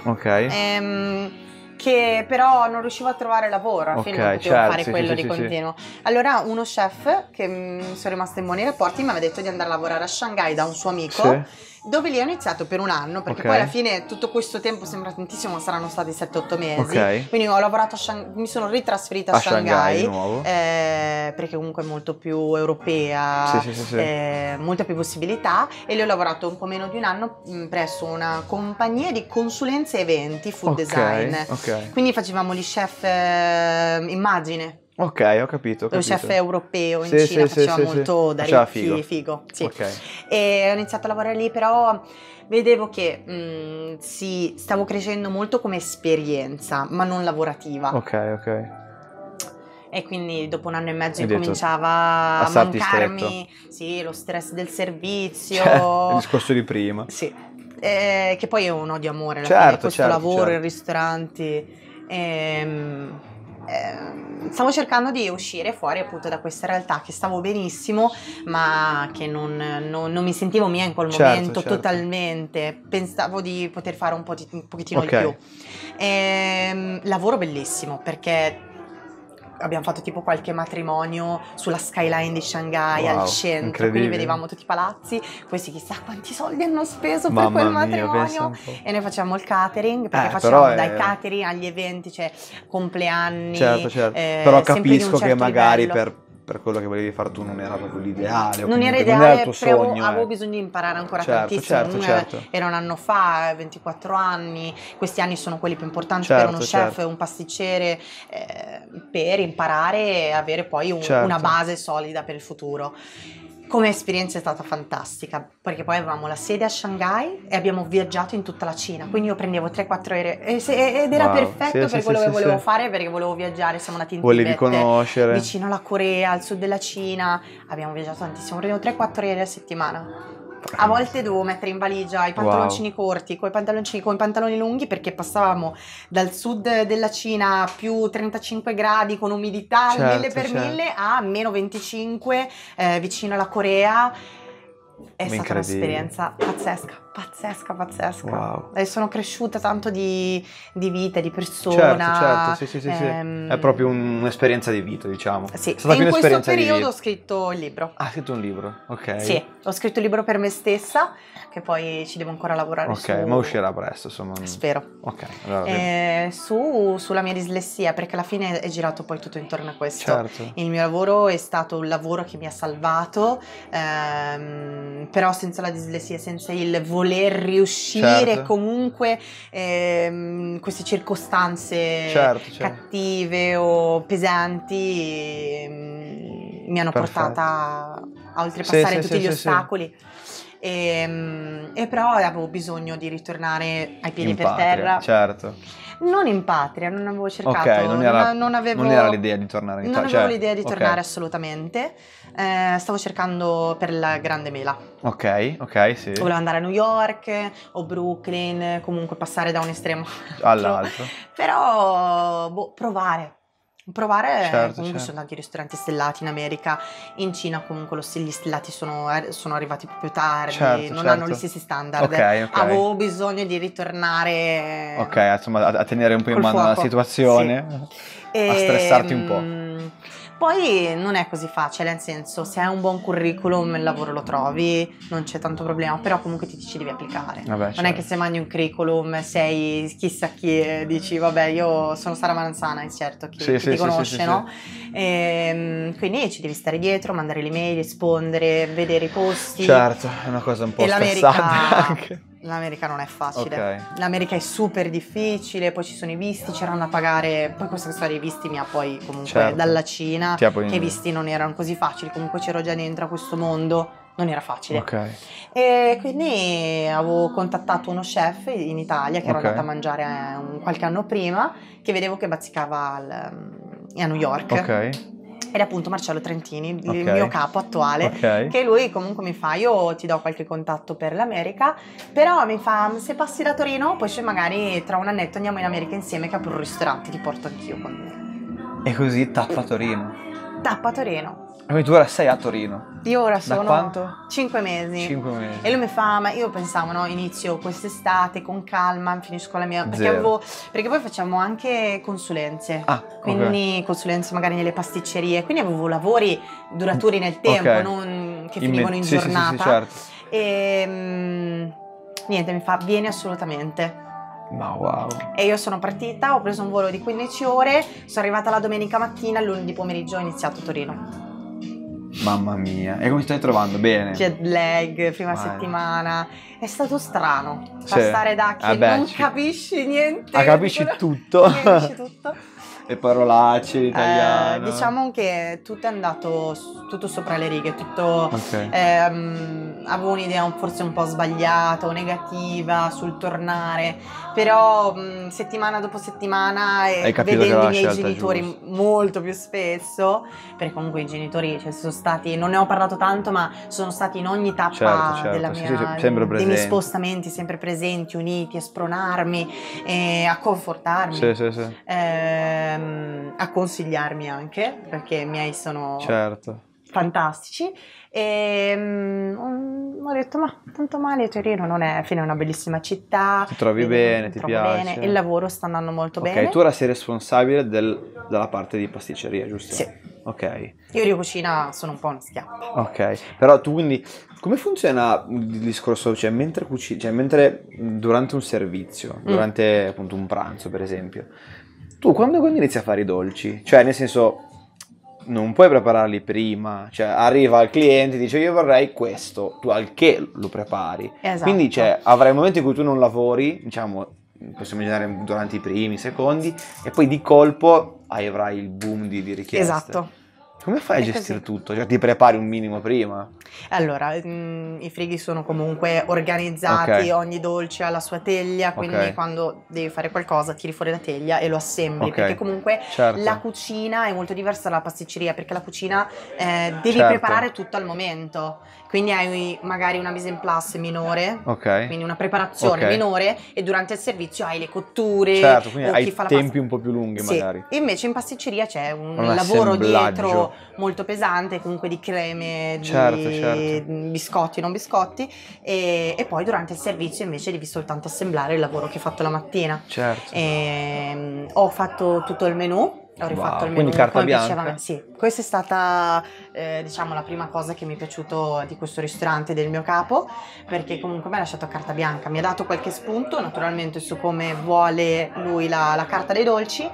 Che però non riuscivo a trovare lavoro, alla fine non potevo fare quello di continuo. Allora uno chef che sono rimasta in buoni rapporti mi aveva detto di andare a lavorare a Shanghai da un suo amico Dove lì ho iniziato per un anno, perché Ok. poi alla fine tutto questo tempo sembra tantissimo, ma saranno stati 7-8 mesi. Ok. Quindi ho lavorato mi sono ritrasferita a Shanghai di Shanghai, nuovo. perché comunque è molto più europea, Sì. molte più possibilità, e lì ho lavorato un po' meno di un anno presso una compagnia di consulenze eventi, food design. Ok. Quindi facevamo gli chef immagine. Ok, ho capito. Lo chef europeo in Sì, Cina sì, faceva sì, molto sì. da Faceva ricchi, figo. Sì. Ok. E ho iniziato a lavorare lì, però vedevo che stavo crescendo molto come esperienza, ma non lavorativa. Ok. E quindi dopo un anno e mezzo Hai detto, cominciava a a starti mancarmi, sì, lo stress del servizio. Cioè, il discorso di prima. Sì. Che poi è un odio-amore alla Certo, fine, questo certo, lavoro certo. in ristoranti. Stavo cercando di uscire fuori appunto da questa realtà che stavo benissimo, ma che non mi sentivo mia in quel Certo, momento certo. totalmente. Pensavo di poter fare un pochettino Ok. di più. Lavoro bellissimo, perché abbiamo fatto tipo qualche matrimonio sulla skyline di Shanghai, Wow, al centro, quindi incredibile. vedevamo tutti i palazzi, poi si chissà quanti soldi hanno speso per Mamma quel mia, pensa matrimonio. un po'. E noi facciamo il catering, perché Però facciamo dai è- catering agli eventi, cioè compleanni, Certo. Però sempre di un capisco che certo magari livello. per quello che volevi fare tu non era proprio l'ideale, o Non era comunque non era il ideale, tuo però sogno. avevo bisogno di imparare ancora Certo, tantissimo. certo. Era un anno fa, 24 anni, questi anni sono quelli più importanti per uno chef, Certo. un pasticcere, per imparare e avere poi Certo. una base solida per il futuro. Come esperienza è stata fantastica, perché poi avevamo la sede a Shanghai e abbiamo viaggiato in tutta la Cina, quindi io prendevo 3-4 aerei ed era Wow. perfetto Sì, per quello che volevo sì. fare, perché volevo viaggiare. Siamo andati in Volevi Tibet, conoscere. vicino alla Corea, al sud della Cina, abbiamo viaggiato tantissimo, prendevo 3-4 aerei a settimana. A volte dovevo mettere in valigia i pantaloncini corti con i pantaloni lunghi, perché passavamo dal sud della Cina più 35 gradi con umidità al 1000 per 1000 a meno 25 vicino alla Corea. È stata un'esperienza pazzesca. Wow. E sono cresciuta tanto di vita, di persona. Certo, sì. È proprio un'esperienza di vita, diciamo. Sì, È stata e più in questo un'esperienza di periodo vita. ho scritto il libro. Ah, hai scritto un libro? Ok. Sì, ho scritto il libro per me stessa, che poi ci devo ancora lavorare su. Ok, ma uscirà presto, insomma. Spero. Ok, allora. Sulla mia dislessia, perché alla fine è girato poi tutto intorno a questo. Certo. Il mio lavoro è stato un lavoro che mi ha salvato, però senza la dislessia, senza il voler riuscire Certo. comunque queste circostanze Certo. cattive o pesanti mi hanno Perfetto. portata a oltrepassare tutti gli Sì. ostacoli. E però avevo bisogno di ritornare ai piedi In per patria, terra. certo. Non in patria, non avevo cercato. Ok, non era l'idea di tornare in Italia. Non avevo l'idea di tornare assolutamente. Stavo cercando per la Grande Mela. Ok, sì. Volevo andare a New York o Brooklyn, comunque passare da un estremo All'altro. Però provare. Certo. Comunque sono tanti ristoranti stellati in America, in Cina comunque gli stellati sono arrivati più tardi, non hanno gli stessi standard. Ok. Avevo bisogno di ritornare. Ok, insomma, a tenere un po' in col mano la fuoco. situazione, Sì. a stressarti un po'. Poi non è così facile, nel senso, se hai un buon curriculum il lavoro lo trovi, non c'è tanto problema, però comunque ti ci devi applicare. Vabbè, Non è che se mandi un curriculum sei chissà chi e dici vabbè io sono Sara Maranzana, certo chi ti conosce, no? Quindi ci devi stare dietro, mandare le mail, rispondere, vedere i posti. Certo, è una cosa un po' stressante anche. L'America non è facile. Ok. L'America è super difficile, poi ci sono i visti, c'erano da pagare. Poi questa storia dei visti mi ha poi comunque dalla Cina, che i visti non erano così facili, comunque c'ero già dentro a questo mondo, non era facile. Ok. E quindi avevo contattato uno chef in Italia che ero andata a mangiare qualche anno prima, che vedevo che bazzicava a New York. Ok. Ed è appunto Marcello Trentini, il mio capo attuale, che lui comunque mi fa, io ti do qualche contatto per l'America, però mi fa, se passi da Torino, poi magari tra un annetto andiamo in America insieme, che apro un ristorante, ti porto anch'io con me. E così tappa Torino. Tappa Torino. Quindi tu ora sei a Torino. Io ora sono... Da quanto? 5 mesi. 5 mesi. E lui mi fa, ma io pensavo, no, inizio quest'estate con calma, finisco la mia... Perché poi facciamo anche consulenze. Quindi consulenze magari nelle pasticcerie. Quindi avevo lavori duraturi nel tempo, non che finivano in giornata. Sì, certo. E Niente, mi fa, vieni assolutamente. Ma wow. E io sono partita, ho preso un volo di 15 ore, sono arrivata la domenica mattina, il lunedì pomeriggio ho iniziato a Torino. Mamma mia. E come ti stai trovando? Bene? Jet lag, prima Vai. settimana, è stato strano. Sì. Passare da che non ci- capisci niente. Ah, capisci tutto. Capisci tutto. Le parolacce, l'italiano. Diciamo che tutto è andato tutto sopra le righe, tutto Ok. avevo un'idea forse un po' sbagliata o negativa sul tornare, però settimana dopo settimana Hai capito che era vedendo la i miei scelta genitori giusta. molto più spesso, perché comunque i genitori, cioè, sono stati, non ne ho parlato tanto, ma sono stati in ogni tappa Certo, della sì, mia, sì, sempre dei miei presenti. spostamenti, sempre presenti, uniti, a spronarmi, a confortarmi. Sì, sì, sì. A consigliarmi anche, perché i miei sono Certo. fantastici, e ho detto ma tanto male, Torino non è, alla fine è una bellissima città, Ti trovi bene, ti trovo piace. bene, il lavoro sta andando molto Ok, bene. tu ora sei responsabile della parte di pasticceria, giusto? Sì. Ok. Io di cucina sono un po' una schiappa. Ok, però tu quindi come funziona il discorso, cioè mentre cucini, cioè mentre durante un servizio, durante appunto un pranzo per esempio, tu quando inizi a fare i dolci? Cioè nel senso non puoi prepararli prima, cioè arriva il cliente e dice io vorrei questo, tu al che lo prepari. Esatto. Quindi cioè avrai un momento in cui tu non lavori, diciamo, possiamo immaginare durante i primi, secondi, e poi di colpo avrai il boom di richieste. Esatto. Come fai a È gestire così. tutto? Cioè ti prepari un minimo prima? Allora, i frighi sono comunque organizzati, Ok. ogni dolce ha la sua teglia, quindi Ok. quando devi fare qualcosa tiri fuori la teglia e lo assembli, Ok. perché comunque Certo. la cucina è molto diversa dalla pasticceria, perché la cucina devi Certo. preparare tutto al momento, quindi hai magari una mise en place minore, Ok. quindi una preparazione Ok. minore, e durante il servizio hai le cotture, Certo, quindi o hai chi fa la tempi pasta. un po' più lunghi Sì. magari. Invece in pasticceria c'è un Un lavoro assemblaggio. dietro molto pesante, comunque di creme, di Certo. biscotti, non biscotti, e poi durante il servizio invece devi soltanto assemblare il lavoro che hai fatto la mattina. Certo. Ho fatto tutto il menù. Ho rifatto Wow, il quindi menù carta come piaceva a bianca? me. Sì, questa è stata diciamo la prima cosa che mi è piaciuto di questo ristorante, del mio capo, perché comunque mi ha lasciato carta bianca, mi ha dato qualche spunto naturalmente su come vuole lui la carta dei dolci,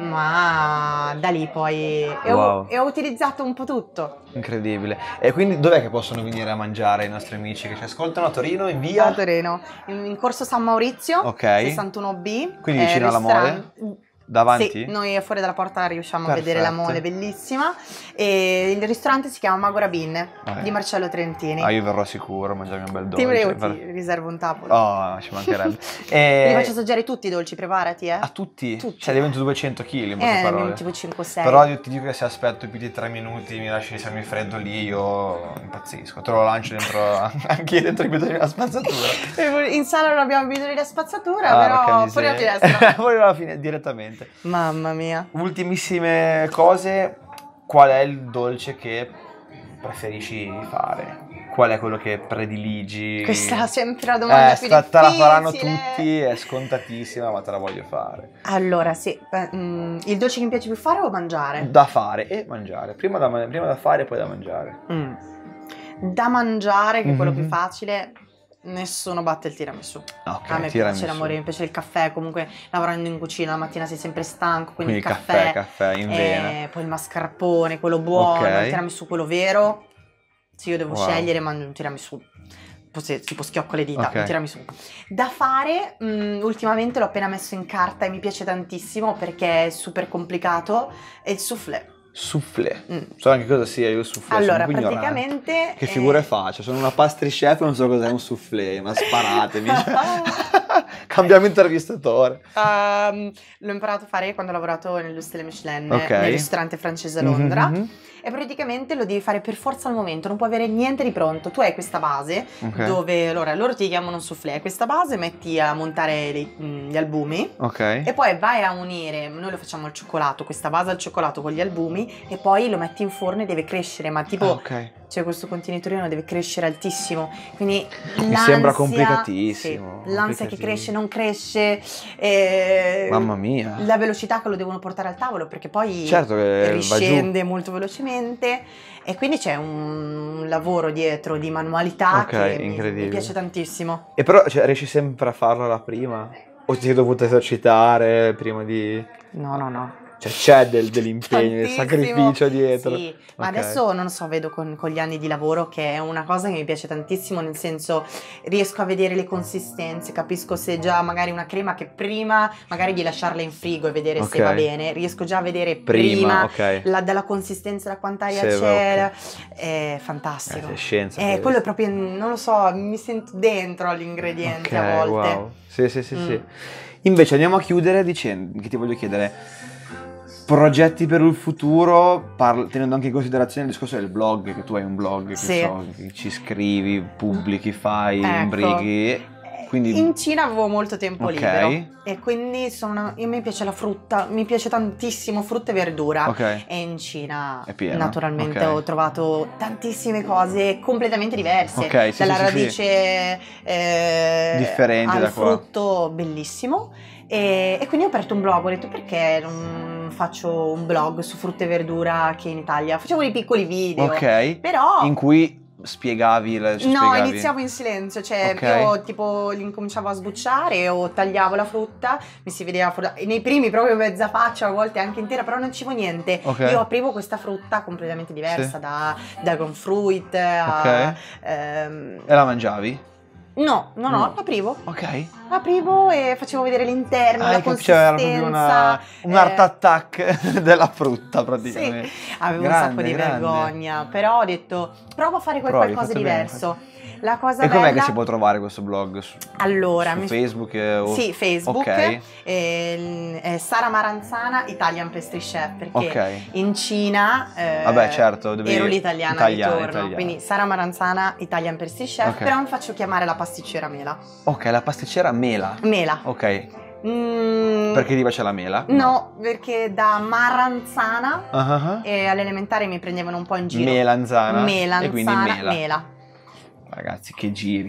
ma da lì poi Wow. ho utilizzato un po' tutto. Incredibile. E quindi dov'è che possono venire a mangiare i nostri amici che ci ascoltano? A Torino, in via? A Torino, in corso San Maurizio, Ok. 61B. Quindi vicino alla mole? Davanti? Sì, noi fuori dalla porta riusciamo a Perfetto. vedere la mole, bellissima. E il ristorante si chiama Magora Bean di Marcello Trentini. Ah, io verrò sicuro a mangiarmi un bel dolce. Ti riservo un tavolo. Oh, ci mancherebbe. Li faccio assaggiare tutti i dolci, preparati, A tutti? Tutti. Cioè divento 200 kg in poche parole. tipo 5-6. Però io ti dico che se aspetto più di 3 minuti mi lasci il semifreddo io impazzisco. Te lo lancio dentro anche io dentro i bidoni della spazzatura. In sala non abbiamo bisogno di spazzatura, porca però miseria. fuori la finestra. Fuori alla fine direttamente. Mamma mia. Ultimissime cose, qual è il dolce che preferisci fare? Qual è quello che prediligi? Questa è sempre la domanda più difficile. Te la faranno tutti, è scontatissima, ma te la voglio fare. Allora, sì, il dolce che mi piace più fare o mangiare? Da fare e mangiare. Prima da fare e poi da mangiare. Da mangiare, che è quello Mhm. più facile, nessuno batte il tiramisù. Ok, A me tiramisù. piace l'amore, mi piace il caffè, comunque lavorando in cucina la mattina sei sempre stanco, quindi il caffè in vena. poi il mascarpone, quello buono, Ok. il tiramisù quello vero. Se io devo Wow. scegliere, mangio un tiramisù. Tipo schiocco le dita, Ok. un tiramisù. Da fare, ultimamente l'ho appena messo in carta e mi piace tantissimo perché è super complicato, è il soufflé. Soufflé. Mm. So anche cosa sia io soufflé. Allora, sono un po' ignorante. praticamente... Che figure faccio? Sono una pastry chef e non so cos'è un soufflé, ma sparatemi. Cambiamo intervistatore. L'ho imparato a fare quando ho lavorato nelle stelle Michelin, Ok. nel ristorante francese a Londra. Mhm. E praticamente lo devi fare per forza al momento, non puoi avere niente di pronto. Tu hai questa base Ok. dove allora loro ti chiamano soufflé, questa base metti a montare gli albumi Ok. e poi vai a unire, noi lo facciamo al cioccolato, questa base al cioccolato con gli albumi, e poi lo metti in forno e deve crescere, ma tipo Ok. c'è questo contenitore deve crescere altissimo, quindi Mi sembra complicatissimo. sì, l'ansia che complicatissimo. cresce, non cresce, Mamma mia. la velocità che lo devono portare al tavolo, perché poi Certo che va giù. riscende molto velocemente. velocemente, e quindi c'è un lavoro dietro di manualità che mi piace tantissimo. E però cioè, riesci sempre a farlo alla prima? O ti sei dovuto esercitare prima di... No. Cioè c'è dell'impegno, del sacrificio dietro. Sì, ma adesso non lo so, vedo con gli anni di lavoro che è una cosa che mi piace tantissimo, nel senso riesco a vedere le consistenze, capisco se già magari una crema che prima magari di lasciarla in frigo e vedere se va bene, riesco già a vedere prima dalla consistenza, da quanta aria c'è, è fantastico. È scienza. Quello è proprio, non lo so, mi sento dentro all'ingrediente a volte. Wow. Sì. Invece andiamo a chiudere dicendo, che ti voglio chiedere... Progetti per il futuro, tenendo anche in considerazione il discorso del blog, che tu hai un blog, che ci scrivi, pubblichi, fai, imbrighi. Quindi... In Cina avevo molto tempo libero e quindi io mi piace la frutta, mi piace tantissimo frutta e verdura, e in Cina naturalmente ho trovato tantissime cose completamente diverse, dalla radice differenti al da qua. Frutto bellissimo. E quindi ho aperto un blog, ho detto perché non faccio un blog su frutta e verdura, che in Italia facevo dei piccoli video, però in cui spiegavi iniziavo in silenzio, cioè io tipo incominciavo a sbucciare o tagliavo la frutta, mi si vedeva nei primi proprio mezza faccia, a volte anche intera, però non dicevo niente. Io aprivo questa frutta completamente diversa, da dragon fruit a e la mangiavi? No, l'aprivo. Aprivo e facevo vedere l'interno, la consistenza. C'era proprio un art attack della frutta praticamente. Sì, avevo un sacco di vergogna, però ho detto provo a fare qualcosa di diverso. La cosa e bella... com'è che si può trovare questo blog? Su Facebook? Sì, Facebook. È Sara Maranzana, Italian Pastry Chef, perché in Cina certo, ero l'italiana di torno, quindi Sara Maranzana, Italian Pastry Chef, però mi faccio chiamare la pasticcera Mela. La pasticcera Mela. Perché ti piace la mela? No, perché da Maranzana e all'elementare mi prendevano un po' in giro. Melanzana. E quindi Mela. Ragazzi, che giri.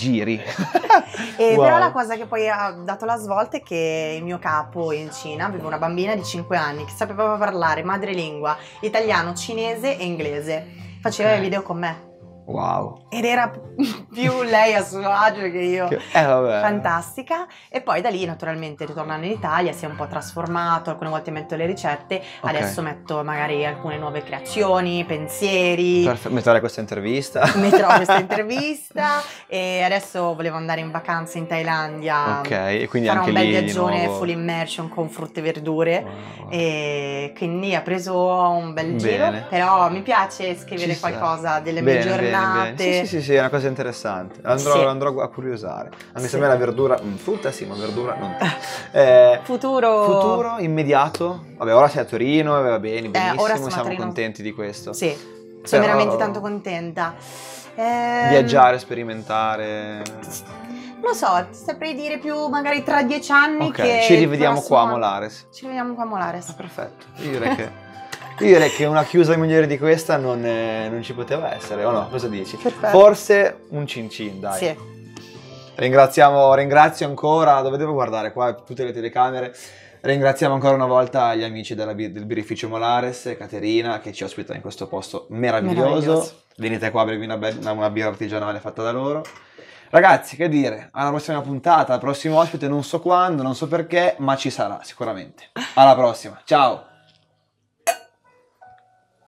Però la cosa che poi ha dato la svolta è che il mio capo in Cina aveva una bambina di 5 anni che sapeva parlare madrelingua italiano, cinese e inglese. Faceva i video con me. Wow. Ed era più lei a suo agio che io. Fantastica. E poi da lì naturalmente ritornando in Italia si è un po' trasformato, alcune volte metto le ricette, adesso metto magari alcune nuove creazioni, pensieri. Metterò questa intervista e adesso volevo andare in vacanza in Thailandia. E quindi farò anche un bel lì viaggione full immersion con frutte e verdure. E quindi ha preso un bel giro, però mi piace scrivere qualcosa delle mie giornate. Sì, è una cosa interessante. Andrò a curiosare. Anche se a me la verdura, frutta sì, ma verdura non. Futuro immediato. Vabbè, ora sei a Torino, va bene, benissimo, ora siamo contenti di questo. Sì, sono veramente tanto contenta. Viaggiare, sperimentare. Non lo so, ti saprei dire più magari tra 10 anni che ci rivediamo qua a Molares. Perfetto. Io direi che una chiusa migliore di questa non ci poteva essere, o no? Cosa dici? Perfetto. Forse un cin cin, dai. Sì. Ringrazio ancora, dove devo guardare qua tutte le telecamere. Ringraziamo ancora una volta gli amici del birrificio Molares, Caterina, che ci ospita in questo posto meraviglioso. Venite qua a bervi una birra artigianale fatta da loro. Ragazzi, che dire, alla prossima puntata, al prossimo ospite, non so quando, non so perché, ma ci sarà sicuramente. Alla prossima, ciao!